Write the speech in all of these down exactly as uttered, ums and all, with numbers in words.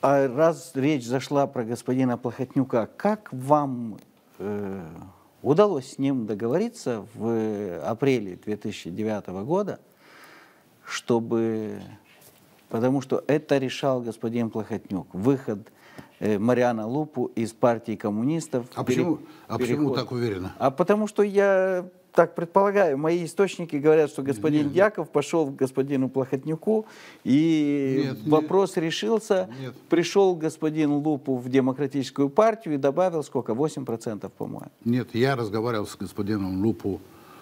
А раз речь зашла про господина Плохотнюка, как вам э, удалось с ним договориться в апреле две тысячи девятого года, чтобы... Потому что это решал господин Плохотнюк. Выход э, Мариана Лупу из партии коммунистов. А, почему, а почему так уверенно? А потому что я так предполагаю, мои источники говорят, что господин нет, Дьяков нет. пошел к господину Плохотнюку, и нет, вопрос нет. решился. Нет. Пришел господин Лупу в Демократическую партию и добавил сколько? восемь процентов, по-моему. Нет, я разговаривал с господином Лупу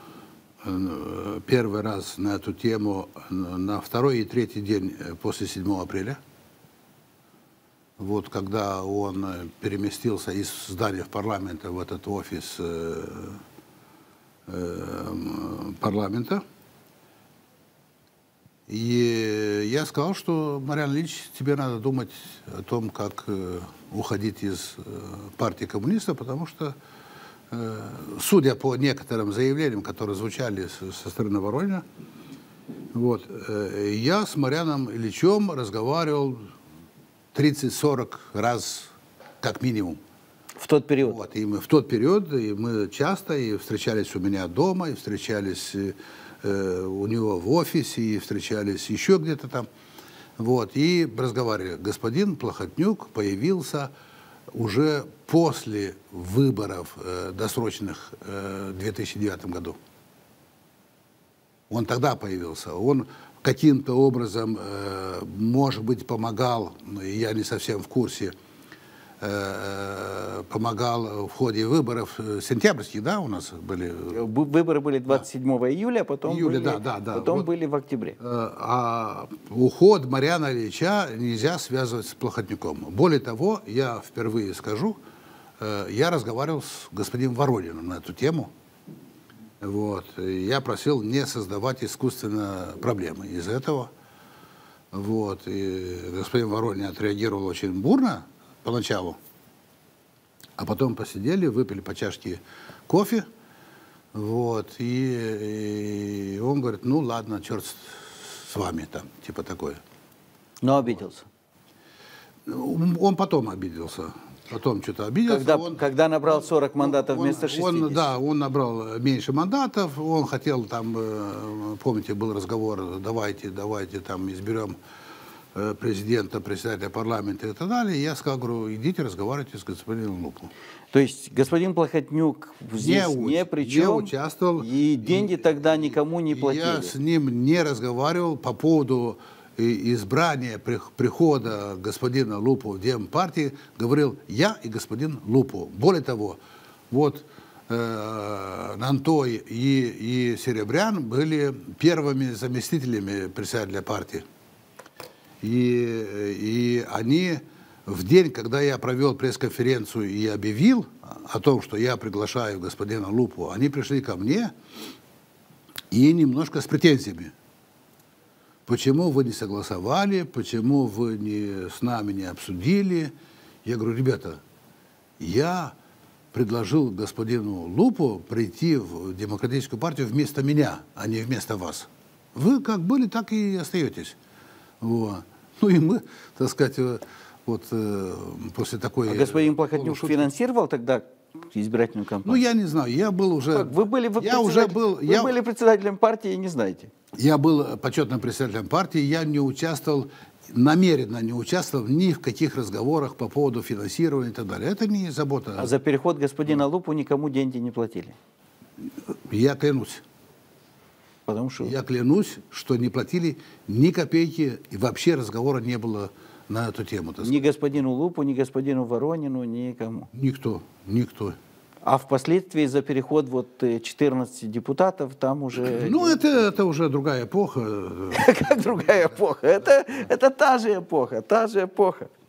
первый раз на эту тему на второй и третий день после седьмого апреля. Вот когда он переместился из здания парламента в этот офис э, э, парламента. И я сказал, что, Мариан Ильич, тебе надо думать о том, как э, уходить из э, партии коммунистов, потому что судя по некоторым заявлениям, которые звучали со стороны Воронина, вот, я с Марианом Ильичем разговаривал тридцать-сорок раз как минимум. В тот период? Вот, и мы в тот период, и мы часто и встречались у меня дома, и встречались э, у него в офисе, и встречались еще где-то там. Вот, и разговаривали. Господин Плохотнюк появился уже после выборов э, досрочных э, в две тысячи девятом году. Он тогда появился. Он каким-то образом, э, может быть, помогал, я не совсем в курсе, э, помогал в ходе выборов сентябрьских, да, у нас были? Выборы были двадцать седьмого да. июля, потом, Июля, были, да, да, да. потом вот, были в октябре. Э, а уход Мариана Ильича нельзя связывать с Плохотнюком. Более того, я впервые скажу, э, я разговаривал с господином Ворониным на эту тему. Вот, я просил не создавать искусственно проблемы из-за этого. Вот, и господин Воронин отреагировал очень бурно поначалу, а потом посидели, выпили по чашке кофе, вот, и, и он говорит, ну ладно, черт с вами там, типа такое. Но обиделся. Он, он потом обиделся. Потом что-то обиделся. Когда, он, когда набрал сорок мандатов он, вместо шестидесяти. Он, да, он набрал меньше мандатов, он хотел там, помните, был разговор, давайте, давайте там изберем президента, председателя парламента и так далее. Я сказал, говорю, идите разговаривайте с господином Лупу. То есть господин Плохотнюк здесь не, не при чем, не участвовал. И деньги и, тогда никому не платили. Я с ним не разговаривал по поводу избрания, прихода господина Лупу в Демпартии, говорил я и господин Лупу. Более того, вот э, Нантой и, и Серебрян были первыми заместителями председателя партии. И, и они в день, когда я провел пресс-конференцию и объявил о том, что я приглашаю господина Лупу, они пришли ко мне и немножко с претензиями. Почему вы не согласовали, почему вы не, с нами не обсудили? Я говорю, ребята, я предложил господину Лупу прийти в Демократическую партию вместо меня, а не вместо вас. Вы как были, так и остаетесь. Вот. Ну и мы, так сказать, вот после такой... А господин Плохотнюк финансировал тогда избирательную кампанию? Ну я не знаю, я был уже... Как? Вы были, вы я уже был, вы я... были председателем партии и не знаете? Я был почетным председателем партии, я не участвовал, намеренно не участвовал ни в каких разговорах по поводу финансирования и так далее. Это не забота. А за переход господина Лупу никому деньги не платили? Я клянусь. Потому что... Я клянусь, что не платили ни копейки, и вообще разговора не было на эту тему. Ни господину Лупу, ни господину Воронину, никому? Никто, никто. А впоследствии за переход вот четырнадцати депутатов там уже... Ну, это, это уже другая эпоха. Как другая эпоха? Это, это та же эпоха, та же эпоха.